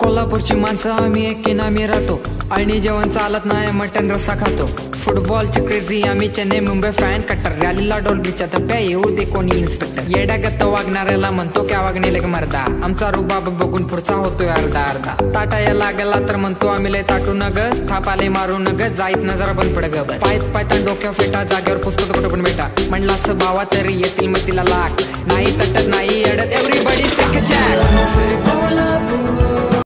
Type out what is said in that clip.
कोल्हापूरची माणसं आम्ही एकी नामी राहतो. अळणी जेवण चालत नाही, मटन रस्सा खातो. फुटबॉलची क्रेझी आम्ही चेन्नई मुंबई फॅन कट्टर. रॅलीला डॉल्बीच्या टप्प्या येऊ दे कोणी इन्स्पेक्टर. येड्यागत वागणाऱ्याला म्हणतो क्या वागणे लग मर्दा. आमचा रुबाब बघून पुढचा होतोय अर्धा अर्धा. ताटा या लागला तर म्हणतो आम्ही लय ताटू न ग. थापाले मारू न ग, जाईत न जरा बंद पड ग. पायत पायता डोक्या फेटा, जागेवर पुस्तक कुठं पण बेटा. म्हणला असं भावा तरी येतील मग तिला लाख. नाही तटत नाही अडत, एव्हरीबडी से जॅक.